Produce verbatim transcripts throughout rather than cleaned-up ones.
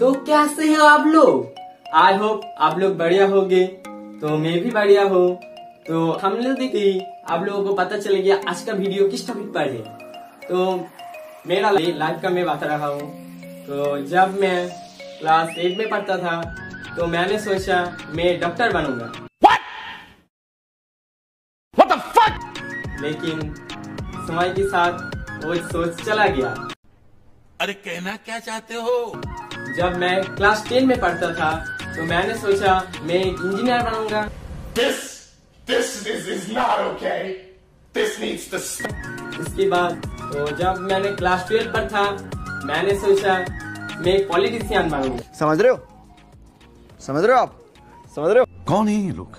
तो कैसे हो आप लोग? आई होप आप लोग बढ़िया होंगे। तो मैं भी बढ़िया हूँ। तो हम लोग देखिए आप लोगों को पता चल गया आज का वीडियो किस टॉपिक पर है। तो मेरा लाइफ का मैं बता रहा हूँ। तो जब मैं क्लास एट में पढ़ता था तो मैंने सोचा मैं डॉक्टर बनूंगा। What? What the fuck? लेकिन समय के साथ वो सोच चला गया। अरे कहना क्या चाहते हो? जब मैं क्लास टेन में पढ़ता था तो मैंने सोचा मैं एक इंजीनियर बनूंगा। This, this is, is not okay. This needs to stop. इसके बाद तो जब मैंने क्लास ट्वेल्व पर था मैंने सोचा मैं एक पॉलिटिशियन बनूंगा। समझ रहे हो? समझ रहे हो आप? समझ रहे हो? कौन है ये लोग?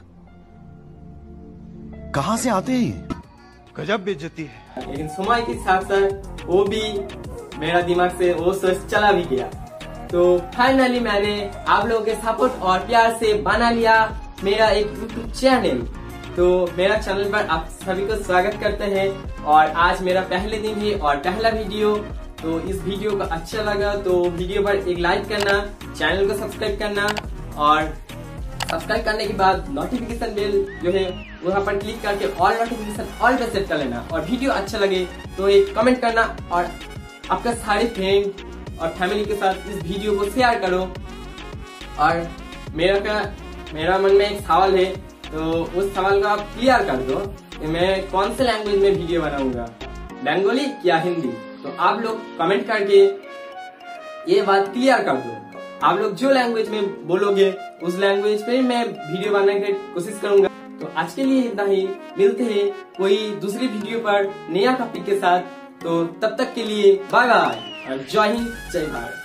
कहां से आते हैं? गजब बेइज्जती है। लेकिन समय के साथ साथ वो भी मेरा दिमाग से वो सोच चला भी गया। तो फाइनली मैंने आप लोगों के सपोर्ट और प्यार से बना लिया मेरा एक यूट्यूब चैनल। तो मेरा चैनल पर आप सभी को स्वागत करते हैं और आज मेरा पहले दिन है और पहला वीडियो। तो इस वीडियो को अच्छा लगा तो वीडियो पर एक लाइक करना, चैनल को सब्सक्राइब करना और सब्सक्राइब करने के बाद नोटिफिकेशन बेल जो है वहाँ पर क्लिक करके ऑल नोटिफिकेशन ऑल पे सेट कर लेना। और वीडियो अच्छा लगे तो एक कमेंट करना और आपका सारे फ्रेंड और फैमिली के साथ इस वीडियो को शेयर करो। और मेरा क्या मेरा मन में एक सवाल है तो उस सवाल को आप क्लियर कर दो कि मैं कौन से लैंग्वेज में वीडियो बनाऊंगा, बंगाली या हिंदी। तो आप लोग कमेंट करके ये बात क्लियर कर दो। आप लोग जो लैंग्वेज में बोलोगे उस लैंग्वेज पे मैं वीडियो बनाने की कोशिश करूंगा। तो आज के लिए इतना ही, मिलते हैं कोई दूसरी वीडियो पर नया टॉपिक के साथ। तो तब तक के लिए बाय बाय और जय हिंद जय भारत।